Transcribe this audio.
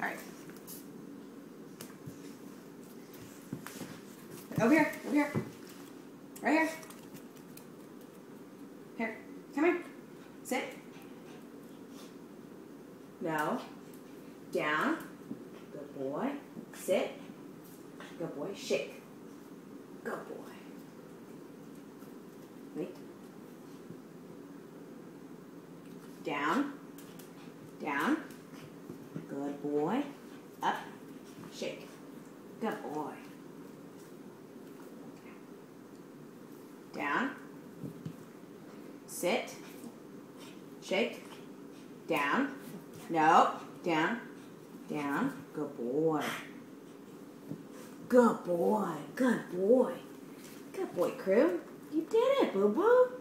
All right. Over here. Over here. Right here. Here. Come here. Sit. No. Down. Good boy. Sit. Good boy. Shake. Good boy. Wait. Down. Down. Good boy. Up. Shake. Good boy. Down. Sit. Shake. Down. No. Down. Down. Good boy. Good boy. Good boy. Good boy, crew. You did it, boo-boo.